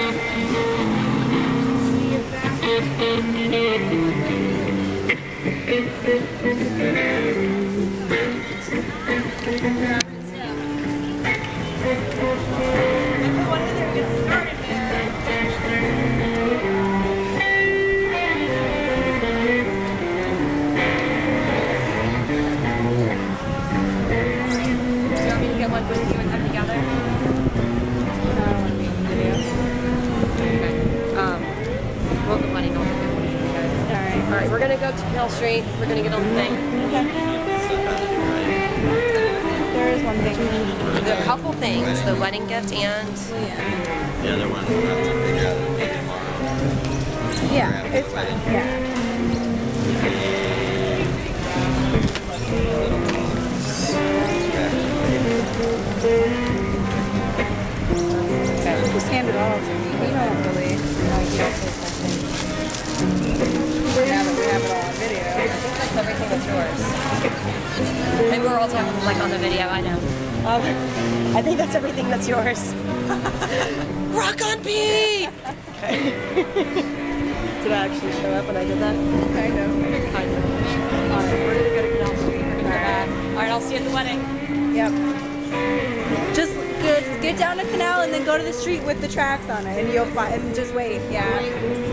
Alright, we're gonna go to Pale Street. We're gonna get on the thing. Okay. There is one thing. There are a couple things. The wedding gift and... Yeah. The other one we'll have to figure out tomorrow. Yeah, it's fine. Yeah. Okay. Just hand it all to me. You don't really know you don't say something. Now that we have it all on video. I think that's everything that's yours. Maybe we're all talking like on the video, I know. I think that's everything that's yours. Rock on Pete! Okay. Did I actually show up when I did that? Kind of. Kind of. Alright, we're gonna go to Canal Street. We're gonna go back. Alright, I'll see you at the wedding. Yep. Just get down to Canal and then go to the street with the tracks on it, and you'll find. And just wait. Yeah.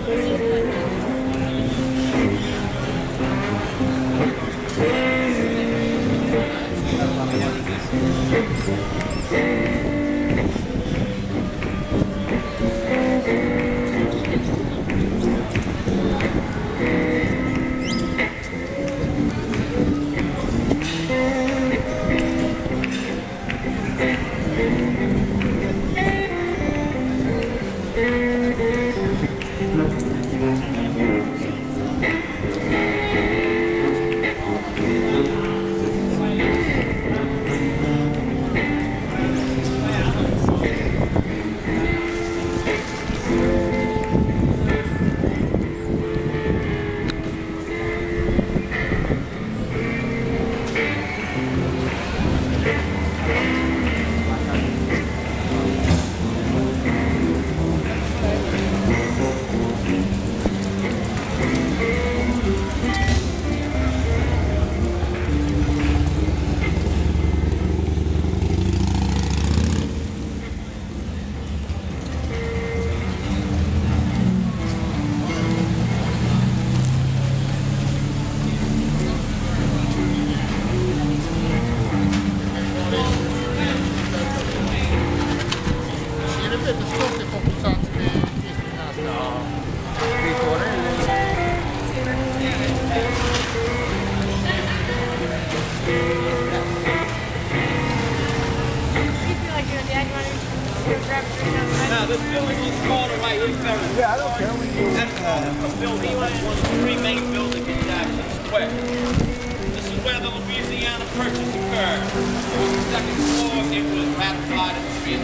This building is called right here. Yeah, I don't care. That's a building. That's one of the three main buildings in Jackson Square. This is where the Louisiana Purchase occurred. It was the second floor. It was ratified in 3.